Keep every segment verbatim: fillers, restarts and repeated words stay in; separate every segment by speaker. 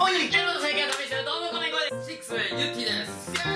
Speaker 1: おいゆりキャロの最近は試してるどうもこめこです。シックスウェイゆってぃです。イエーイ。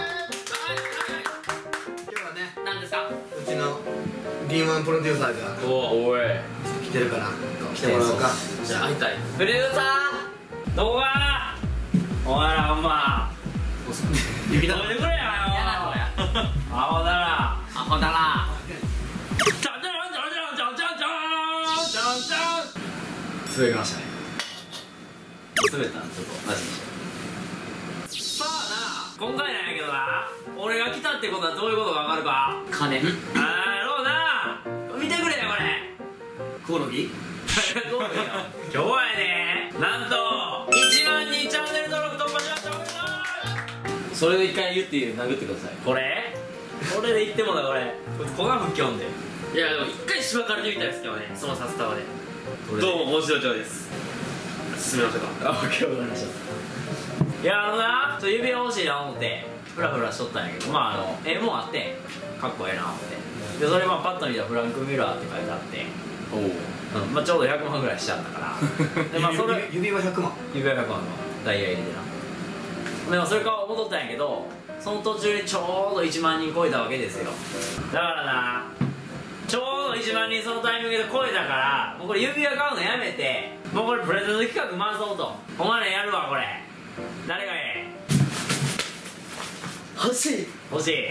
Speaker 1: 今日はね、何ですか。うちの敏腕プロデューサーが
Speaker 2: おおい
Speaker 1: 来てるから来てもらおうか。
Speaker 2: じゃあ会いたいプロデューサーどこかお前らほんま指止めてくれよ。
Speaker 1: 嫌なのや。
Speaker 2: アホだな
Speaker 1: アホだな。
Speaker 2: じゃんじゃんじゃんじゃんじゃんじゃんじゃんじゃんじゃん
Speaker 1: 滑りましたね。
Speaker 2: 滑ったんちょっとマジにさあな今回なんやけどな俺が来たってことはどういうことか分かるか。
Speaker 1: 金
Speaker 2: あーやろうな見てくれよこれ
Speaker 1: コオロギ。
Speaker 2: 今日はやでなんといちまんにんチャンネル登録突破しました。おめでとう。
Speaker 3: それを一回言って殴ってください。
Speaker 2: これこれで言ってもだこれこいつ粉吹きょんで。
Speaker 3: いやでも一回しばかれてみたいですけどね、その札束で。
Speaker 2: どうも面白いです。進めましょうか。
Speaker 3: あ、オッケー、わかりました。
Speaker 2: いやあのなちょっと指輪欲しいな思ってフラフラしとったんやけど、まああのええもんあってかっこええな思ってでそれまあパッと見たらフランクミュラーって書いてあって
Speaker 3: おお、
Speaker 2: うんまあ、ちょうどひゃくまんぐらいしちゃったからで、まあ、それ
Speaker 1: 指輪ひゃくまん。
Speaker 2: 指輪ひゃくまんのダイヤ入れてな。でもそれから戻ったんやけどその途中にちょうどいちまんにん超えたわけですよ。だからなちょうどいちまんにんそのタイミングで超えたからもうこれ指輪買うのやめてもうこれプレゼント企画回そうと。お前らやるわこれ。誰がええ
Speaker 1: 欲しい。
Speaker 2: 欲しい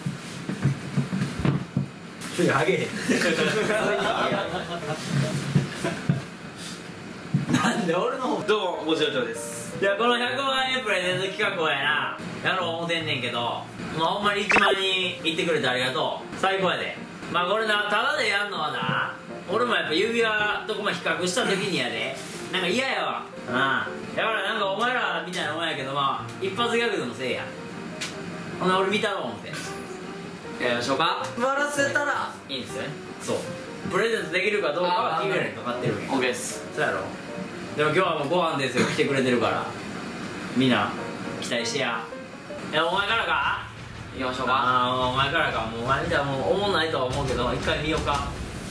Speaker 2: 次あげへんなんで俺の方。どうもご承知です。いやこのひゃくまんえんプレゼント企画をやなやろう思てんねんけどまあほんまにいちまんにん言ってくれてありがとう。最高やで。まあこれなタダでやんのはな俺もやっぱ指輪とこま比較した時にやでなんか嫌やわ。うんだからなんかお前らみたいなもんやけどまあ一発ギャグでもせえや。ほんな俺見たろう思って
Speaker 3: やりましょうか。
Speaker 1: 笑らせたら
Speaker 2: いいんですね。そうプレゼントできるかどうかは君らにかかってるんや。
Speaker 3: OK です。
Speaker 2: そうやろ。でも今日はもうご飯ですよ来てくれてるからみんな期待してや。いやお前からか
Speaker 3: 行きましょうか。
Speaker 2: ああお前からか。もうお前見たらもう思んないとは思うけど一回見ようか。も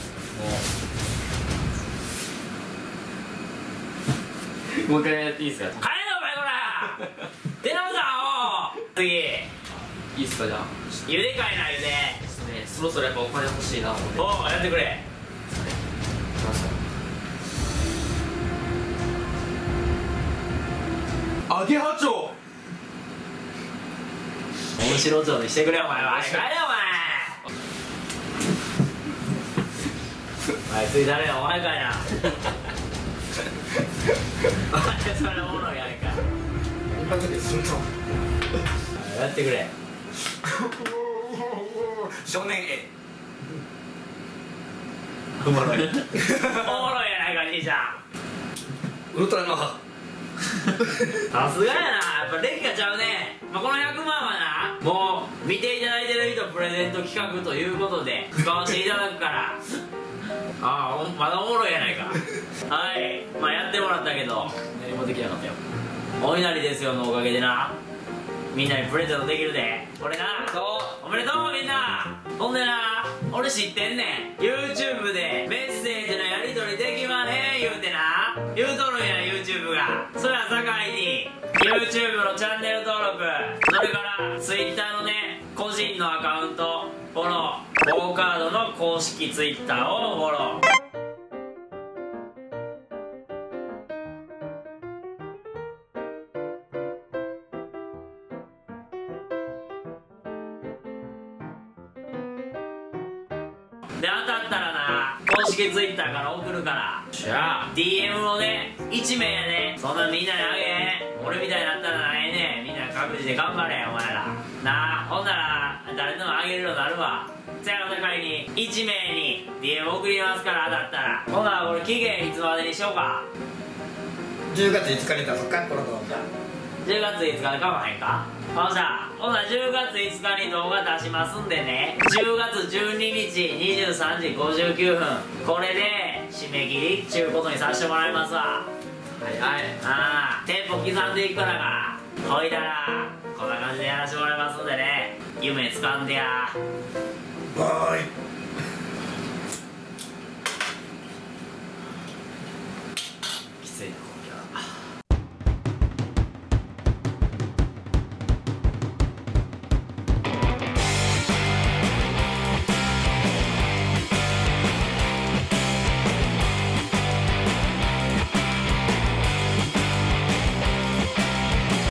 Speaker 2: う
Speaker 3: もう一回やっていいですか。
Speaker 2: 帰れよお前こら出直さおう次
Speaker 3: いいっすか。じゃあ
Speaker 2: 茹でかいな茹で。
Speaker 3: ね、そろそろやっぱお金欲しいな思って。
Speaker 2: おうやってくれ。
Speaker 3: いきますよ。
Speaker 1: アゲハチョウ。
Speaker 2: 面白そうにしてくれよお前は。帰れよお前あいつい誰よお前かいなお前それおもろいやんか。
Speaker 1: 今だけすんの。
Speaker 2: やってくれ。
Speaker 1: 少年 A。
Speaker 2: おもろいおもろいやないか兄ちゃん。
Speaker 1: ウルトラの母。
Speaker 2: さすがやなやっぱ歴がちゃうね。まあ、このひゃくまんはなもう見ていただいてる人プレゼント企画ということで使わせていただくからああまだおもろいやないかはいまあやってもらったけど
Speaker 3: 何もできなかったよ。
Speaker 2: お稲荷ですよのおかげでなみんなにプレゼントできるでこれな。おめでとうみんな。ほんでな俺知ってんねん YouTube でメッセージのやり取りできまへん言うてな言うとるんや YouTube が。そやさかいに YouTube のチャンネル登録それから Twitter のね個人のアカウントフォローボーカードの公式 Twitter をフォロー。で当たったらな公式 Twitter から送るからじゃあ ディーエム をねいちめいやねそんなみんなにあげへん。俺みたいになったらないねん。みんな各自で頑張れお前らなあ。ほんなら誰でもあげるようになるわ。せやの境にいちめいに ディーエム 送りますから当たったら。ほんならこれ期限いつまでにしようか。
Speaker 1: じゅうがついつかに出そっかこの動画。
Speaker 2: じゅうがついつかでかまへんか。ほんじゃほんならじゅうがついつかに動画出しますんでねじゅうがつじゅうににちにじゅうさんじごじゅうきゅうふんこれで締め切りっちゅうことにさせてもらいますわ。
Speaker 3: はいはい。
Speaker 2: ああテンポ刻んでいくからかほいだらこんな感じでやらせてもらいますんでね夢つかんでや。
Speaker 1: バイ。